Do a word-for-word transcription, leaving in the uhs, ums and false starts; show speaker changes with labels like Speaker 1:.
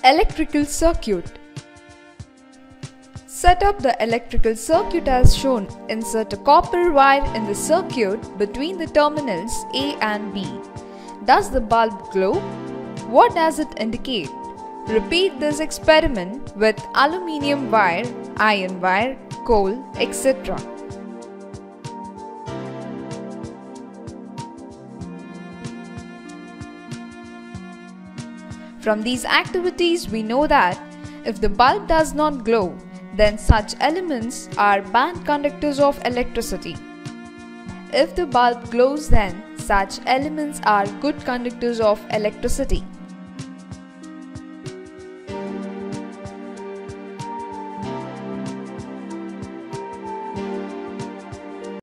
Speaker 1: Electrical circuit. Set up the electrical circuit as shown. Insert a copper wire in the circuit between the terminals A and B. Does the bulb glow? What does it indicate? Repeat this experiment with aluminium wire, iron wire, coal, et cetera. From these activities, we know that if the bulb does not glow, then such elements are bad conductors of electricity. If the bulb glows, then such elements are good conductors of electricity.